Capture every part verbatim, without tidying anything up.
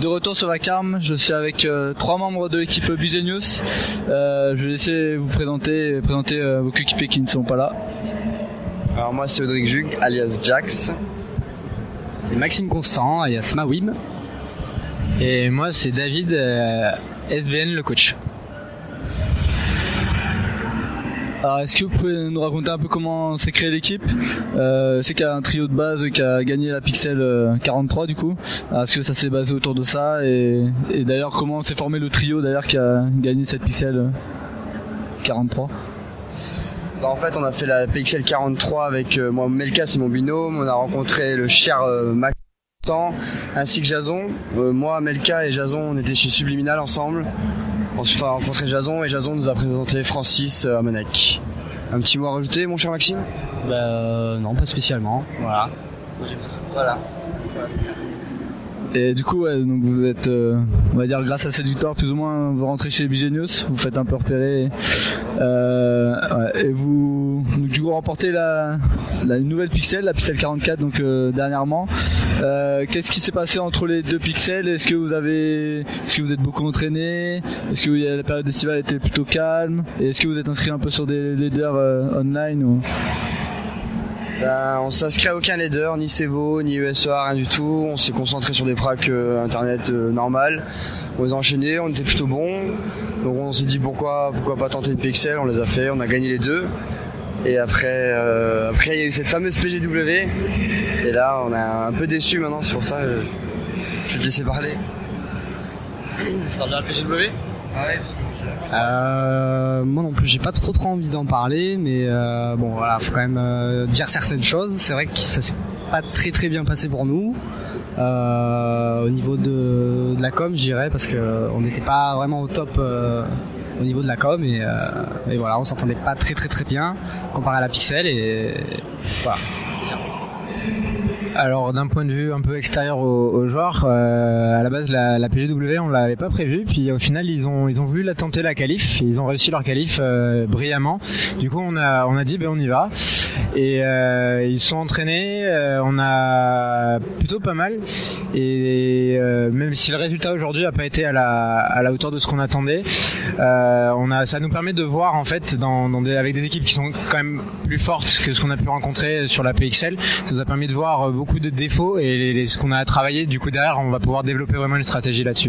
de retour sur la Carme. Je suis avec euh, trois membres de l'équipe Bugenius. Euh, je vais laisser vous présenter, présenter euh, vos coéquipiers qui ne sont pas là. Alors moi c'est Audric Jug, alias Jax. C'est Maxime Constant, alias Mawim. Et moi c'est David, euh, S B N le coach. Alors, est-ce que vous pouvez nous raconter un peu comment s'est créée l'équipe? euh, C'est qu'il y a un trio de base qui a gagné la Pixel quarante-trois du coup. Alors, est-ce que ça s'est basé autour de ça et, et d'ailleurs comment s'est formé le trio d'ailleurs qui a gagné cette Pixel quarante-trois? Bah, en fait on a fait la P X L quarante-trois avec euh, moi, Melka c'est mon binôme. On a rencontré le cher euh, Max ainsi que Jason. euh, Moi, Melka et Jason on était chez Subliminal ensemble. Ensuite on a rencontré Jason et Jason nous a présenté Francis à Monac. Un petit mot à rajouter mon cher Maxime? Bah euh, non, pas spécialement. Voilà. Voilà. Et du coup, ouais, donc vous êtes, euh, on va dire, grâce à cette victoire, plus ou moins, vous rentrez chez Bugenius, vous faites un peu repérer, euh, ouais, et vous, donc, du coup, remportez la, la une nouvelle Pixel, la Pixel quarante-quatre, donc euh, dernièrement. Euh, qu'est-ce qui s'est passé entre les deux Pixels? Est-ce que vous avez, est-ce que vous êtes beaucoup entraîné? Est-ce que la période estivale était plutôt calme? Et est-ce que vous êtes inscrit un peu sur des leaders euh, online ou... Ben, on s'inscrit à aucun leader, ni Cevo, ni U S O A, rien du tout. On s'est concentré sur des pracs euh, internet euh, normales. On les a enchaînés, on était plutôt bons. Donc on s'est dit pourquoi, pourquoi pas tenter une Pixel, on les a fait, on a gagné les deux. Et après, euh, après il y a eu cette fameuse P G W. Et là, on est un peu déçus maintenant, c'est pour ça que je vais te laisser parler. Je parle de la P G W. Ah ouais, Euh, moi non plus, j'ai pas trop trop envie d'en parler, mais euh, bon voilà, faut quand même euh, dire certaines choses. C'est vrai que ça s'est pas très très bien passé pour nous euh, au niveau de, de la com, je dirais, parce que on n'était pas vraiment au top euh, au niveau de la com et, euh, et voilà, on s'entendait pas très très très bien comparé à la Pixel et voilà. Alors d'un point de vue un peu extérieur aux, aux joueurs, euh, à la base la, la P G W on l'avait pas prévu, puis au final ils ont ils ont voulu la tenter la qualif, ils ont réussi leur qualif euh, brillamment. Du coup on a on a dit ben on y va et euh, ils sont entraînés, euh, on a plutôt pas mal et euh, même si le résultat aujourd'hui a pas été à la à la hauteur de ce qu'on attendait, euh, on a ça nous permet de voir en fait dans, dans des, avec des équipes qui sont quand même plus fortes que ce qu'on a pu rencontrer sur la P X L. Ça nous a permis de voir beaucoup beaucoup de défauts et les, les, ce qu'on a travaillé du coup derrière on va pouvoir développer vraiment une stratégie là-dessus.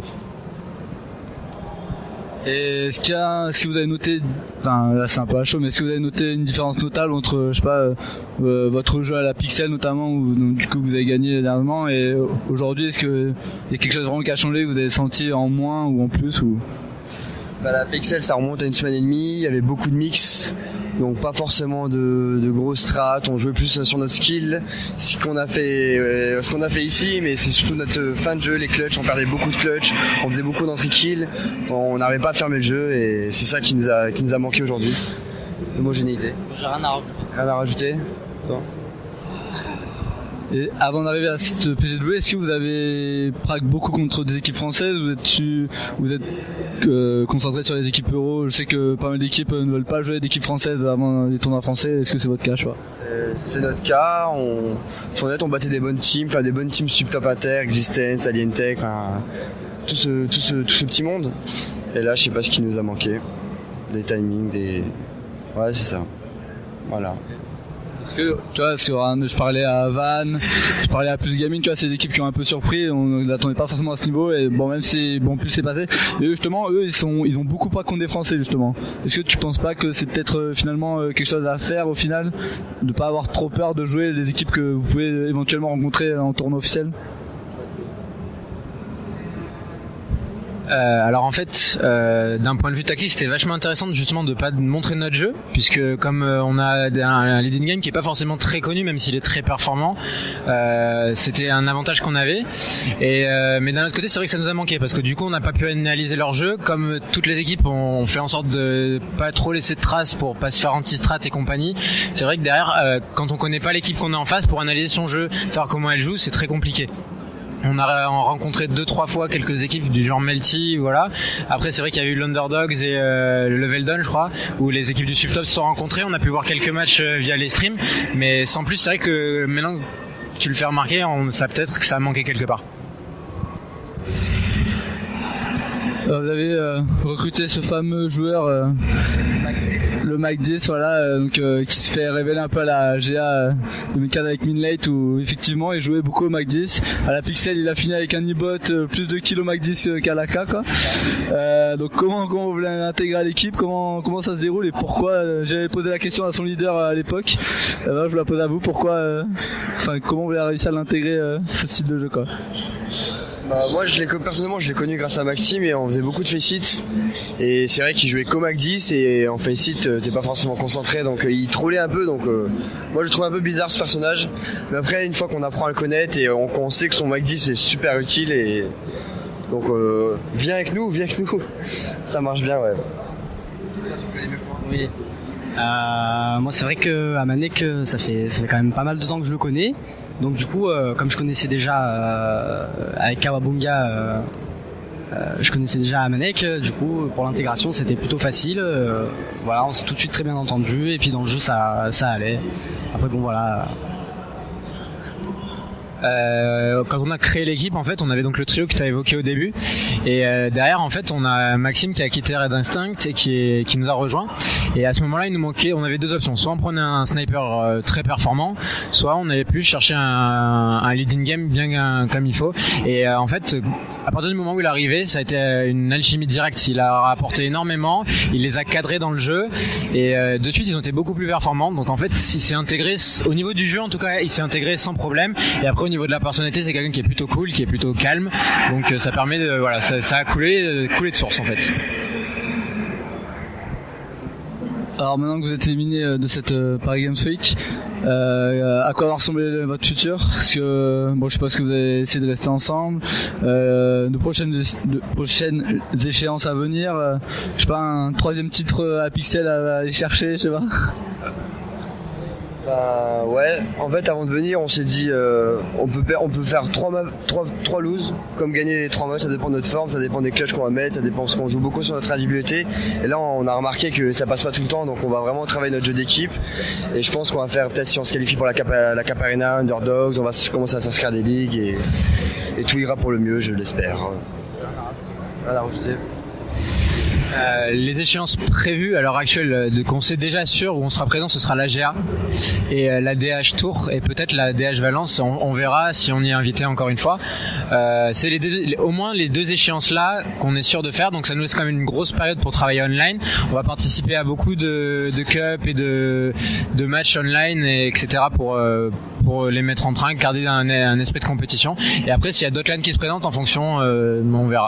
Et est-ce qu'il y a, est-ce que vous avez noté, enfin là c'est un peu à chaud, mais est-ce que vous avez noté une différence notable entre, je sais pas, euh, votre jeu à la Pixel notamment, où donc, du coup vous avez gagné dernièrement, et aujourd'hui est-ce que il y a quelque chose vraiment qui a changé, que vous avez senti en moins ou en plus ou... Bah, la Pixel ça remonte à une semaine et demie, il y avait beaucoup de mix, donc pas forcément de, de grosses strats, on jouait plus sur notre skill, ce qu'on a fait, euh, ce qu'on a fait ici, mais c'est surtout notre fin de jeu, les clutches, on perdait beaucoup de clutch, on faisait beaucoup d'entrées kill, on n'arrivait pas à fermer le jeu et c'est ça qui nous a, qui nous a manqué aujourd'hui. L'homogénéité. J'ai rien à rajouter. Rien à rajouter, toi? Et avant d'arriver à cette P G W, est-ce que vous avez prague beaucoup contre des équipes françaises? Vous êtes, su, vous êtes euh, concentré sur les équipes euro? Je sais que pas mal d'équipes ne veulent pas jouer d'équipes françaises avant les tournois français. Est-ce que c'est votre cas, je vois? C'est notre cas. On, sur net, on battait des bonnes teams, enfin des bonnes teams sub top inter, Existence, Alientech, enfin tout ce, tout ce, tout ce petit monde. Et là, je sais pas ce qui nous a manqué. Des timings, des, ouais, c'est ça. Voilà. Est-ce que, tu vois, est-ce que je parlais à Van, je parlais à Plus Gaming, tu vois, c'est des équipes qui ont un peu surpris, on n'attendait pas forcément à ce niveau, et bon, même si, bon, plus c'est passé, mais eux, justement, eux, ils sont, ils ont beaucoup pas contre des Français, justement. Est-ce que tu penses pas que c'est peut-être, euh, finalement, euh, quelque chose à faire, au final, de pas avoir trop peur de jouer les équipes que vous pouvez éventuellement rencontrer en tournoi officiel? Euh, alors en fait, euh, d'un point de vue tactique, c'était vachement intéressant justement de pas montrer notre jeu, puisque comme euh, on a un, un leading game qui est pas forcément très connu, même s'il est très performant, euh, c'était un avantage qu'on avait. Et euh, mais d'un autre côté, c'est vrai que ça nous a manqué parce que du coup, on n'a pas pu analyser leur jeu. Comme toutes les équipes, on fait en sorte de pas trop laisser de traces pour pas se faire anti-strat et compagnie. C'est vrai que derrière, euh, quand on connaît pas l'équipe qu'on a en face, pour analyser son jeu, savoir comment elle joue, c'est très compliqué. On a rencontré deux trois fois quelques équipes du genre Melty, voilà. Après c'est vrai qu'il y a eu l'Underdogs et euh, le Level Down, je crois, où les équipes du Subtop se sont rencontrées. On a pu voir quelques matchs euh, via les streams, mais sans plus. C'est vrai que maintenant tu le fais remarquer, on, ça peut-être que ça a manqué quelque part. Euh, vous avez euh, recruté ce fameux joueur, euh, le Mike dix, voilà, euh, donc, euh, qui se fait révéler un peu à la G A euh, deux mille quatre avec Minlate, où effectivement il jouait beaucoup au Mike dix. À la Pixel, il a fini avec un e-bot euh, plus de kills au Mike dix qu'à la K, quoi. Euh, donc comment, comment vous voulez l'intégrer à l'équipe, comment, comment ça se déroule et pourquoi euh, j'avais posé la question à son leader à l'époque. Euh, bah, je vous la pose à vous, pourquoi, euh, enfin comment vous avez réussi à l'intégrer euh, ce style de jeu, quoi. Bah, moi, je l'ai, personnellement, je l'ai connu grâce à Maxime et on faisait beaucoup de Faceit. Et c'est vrai qu'il jouait qu'au Mac dix et en Faceit, t'es pas forcément concentré, donc euh, il trollait un peu. Donc euh, moi, je trouve un peu bizarre ce personnage. Mais après, une fois qu'on apprend à le connaître et on, on sait que son Mac dix est super utile et donc euh, viens avec nous, viens avec nous. Ça marche bien, ouais. Oui. Euh, moi, c'est vrai que à Manek, ça fait ça fait quand même pas mal de temps que je le connais. Donc du coup, euh, comme je connaissais déjà euh, avec Kawabunga, euh, euh, je connaissais déjà Amanek, du coup pour l'intégration c'était plutôt facile. Euh, voilà, on s'est tout de suite très bien entendu et puis dans le jeu ça ça allait. Après bon voilà. Euh, quand on a créé l'équipe, en fait, on avait donc le trio que tu as évoqué au début, et euh, derrière, en fait, on a Maxime qui a quitté Red Instinct et qui, est, qui nous a rejoint. Et à ce moment-là, il nous manquait, on avait deux options. Soit on prenait un sniper euh, très performant, soit on avait pu chercher un, un leading game bien comme il faut. Et euh, en fait, à partir du moment où il est arrivé, ça a été une alchimie directe. Il a apporté énormément, il les a cadrés dans le jeu, et euh, de suite, ils ont été beaucoup plus performants. Donc en fait, il s'est intégré au niveau du jeu, en tout cas, il s'est intégré sans problème. Et après, au niveau de la personnalité, c'est quelqu'un qui est plutôt cool, qui est plutôt calme, donc ça permet de, voilà, ça, ça a coulé, coulé de source en fait. Alors maintenant que vous êtes éliminé de cette euh, Paris Games Week, euh, à quoi va ressembler votre futur? Parce que bon, je suppose que vous allez essayer de rester ensemble. Euh, de prochaines de prochaines échéances à venir, euh, je sais pas, un troisième titre à Pixel à aller chercher, je sais pas. Bah ouais, en fait avant de venir on s'est dit euh, on peut on peut faire trois trois trois loses, comme gagner les trois matchs, ça dépend de notre forme, ça dépend des clutches qu'on va mettre, ça dépend parce qu'on joue beaucoup sur notre individualité. Et là on a remarqué que ça passe pas tout le temps, donc on va vraiment travailler notre jeu d'équipe. Et je pense qu'on va faire peut-être si on se qualifie pour la Cap, la Cap Arena, Underdogs, on va commencer à s'inscrire à des ligues et, et tout ira pour le mieux, je l'espère. Voilà, rajouter. Euh, les échéances prévues à l'heure actuelle, de qu'on sait déjà sûr où on sera présent, ce sera l'A G A et euh, la D H Tour et peut-être la D H Valence. On, on verra si on y est invité encore une fois. Euh, c'est les deux, les, au moins les deux échéances là qu'on est sûr de faire. Donc ça nous laisse quand même une grosse période pour travailler online. On va participer à beaucoup de, de cup et de, de matchs online et etc. pour euh, pour les mettre en train, garder un, un esprit de compétition. Et après, s'il y a d'autres LAN qui se présentent en fonction, euh, on verra.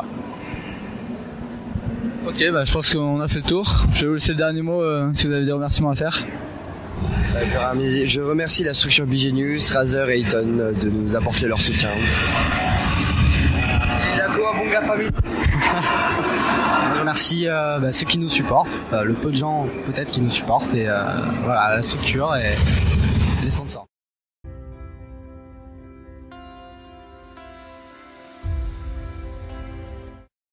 Ok, bah je pense qu'on a fait le tour. Je vais vous laisser le dernier mot euh, si vous avez des remerciements à faire. Je remercie la structure Bigenius, Razer et Eaton de nous apporter leur soutien. Et la Kawabunga famille. Je remercie euh, bah, ceux qui nous supportent, euh, le peu de gens peut-être qui nous supportent, et euh, voilà, la structure et les sponsors.